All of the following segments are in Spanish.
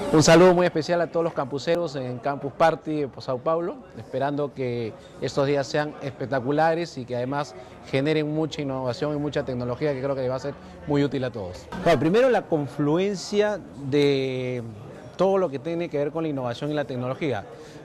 Un saludo muy especial a todos los campuseros en Campus Party de Sao Paulo, esperando que estos días sean espectaculares y que además generen mucha innovación y mucha tecnología que creo que va a ser muy útil a todos. Bueno, primero la confluencia de todo lo que tiene que ver con la innovación y la tecnología,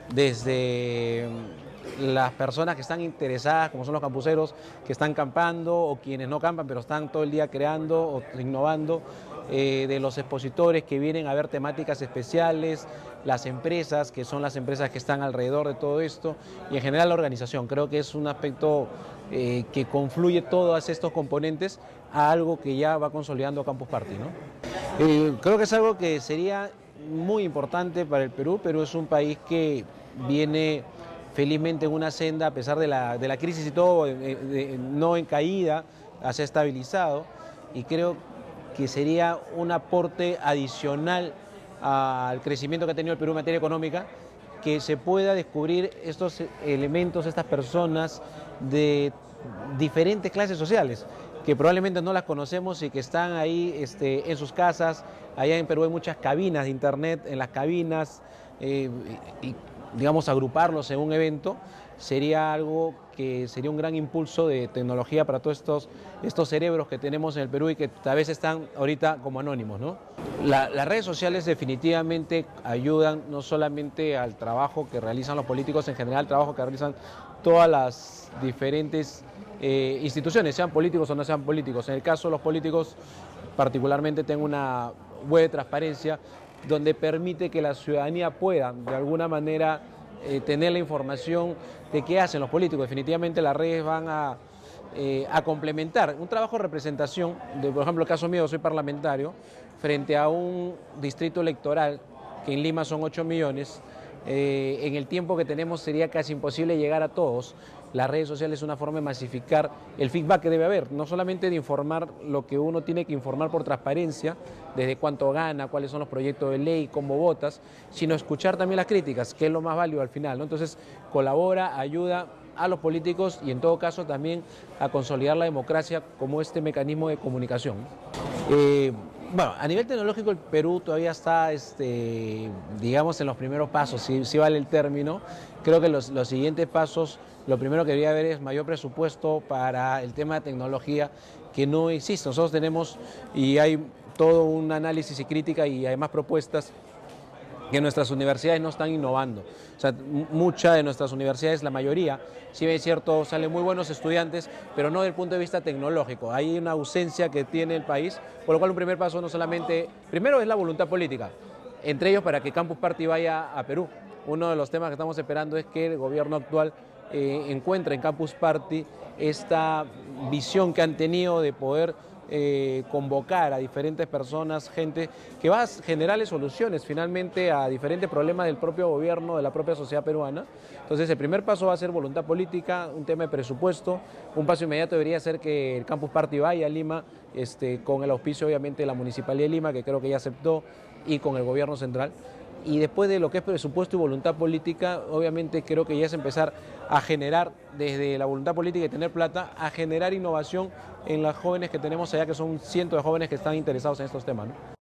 desde las personas que están interesadas, como son los campuseros, que están campando o quienes no campan, pero están todo el día creando o innovando, de los expositores que vienen a ver temáticas especiales, las empresas, que son las empresas que están alrededor de todo esto, y en general la organización. Creo que es un aspecto que confluye todos estos componentes a algo que ya va consolidando Campus Party, ¿no? Creo que es algo que sería muy importante para el Perú. Perú es un país que viene felizmente en una senda, a pesar de la crisis y todo, no en caída, se ha estabilizado, y creo que sería un aporte adicional al crecimiento que ha tenido el Perú en materia económica, que se pueda descubrir estos elementos, estas personas de diferentes clases sociales, que probablemente no las conocemos y que están ahí en sus casas. Allá en Perú hay muchas cabinas de internet, en las cabinas, y digamos agruparlos en un evento sería algo que sería un gran impulso de tecnología para todos estos cerebros que tenemos en el Perú y que tal vez están ahorita como anónimos, ¿no? Las redes sociales definitivamente ayudan no solamente al trabajo que realizan los políticos, en general al trabajo que realizan todas las diferentes instituciones, sean políticos o no sean políticos. En el caso de los políticos, particularmente tengo una web de transparencia donde permite que la ciudadanía pueda, de alguna manera, tener la información de qué hacen los políticos. Definitivamente las redes van a complementar un trabajo de representación. Por ejemplo, el caso mío, soy parlamentario, frente a un distrito electoral que en Lima son 8 millones, en el tiempo que tenemos sería casi imposible llegar a todos. Las redes sociales es una forma de masificar el feedback que debe haber, no solamente de informar lo que uno tiene que informar por transparencia, desde cuánto gana, cuáles son los proyectos de ley, cómo votas, sino escuchar también las críticas, que es lo más válido al final, ¿no? Entonces colabora, ayuda a los políticos y en todo caso también a consolidar la democracia como este mecanismo de comunicación. Bueno, a nivel tecnológico el Perú todavía está, digamos, en los primeros pasos, si vale el término. Creo que los siguientes pasos, lo primero que debería haber es mayor presupuesto para el tema de tecnología, que no existe. Nosotros tenemos, y hay todo un análisis y crítica y además propuestas, que nuestras universidades no están innovando. O sea, muchas de nuestras universidades, la mayoría, si bien es cierto, salen muy buenos estudiantes, pero no desde el punto de vista tecnológico. Hay una ausencia que tiene el país, por lo cual un primer paso no solamente, primero es la voluntad política, entre ellos para que Campus Party vaya a Perú. Uno de los temas que estamos esperando es que el gobierno actual encuentre en Campus Party esta visión que han tenido de poder convocar a diferentes personas, gente que va a generarle soluciones finalmente a diferentes problemas del propio gobierno, de la propia sociedad peruana. Entonces el primer paso va a ser voluntad política, un tema de presupuesto. Un paso inmediato debería ser que el Campus Party vaya a Lima, con el auspicio obviamente de la Municipalidad de Lima, que creo que ya aceptó, y con el gobierno central. Y después de lo que es presupuesto y voluntad política, obviamente creo que ya es empezar a generar, desde la voluntad política y tener plata, a generar innovación en las jóvenes que tenemos allá, que son cientos de jóvenes que están interesados en estos temas, ¿no?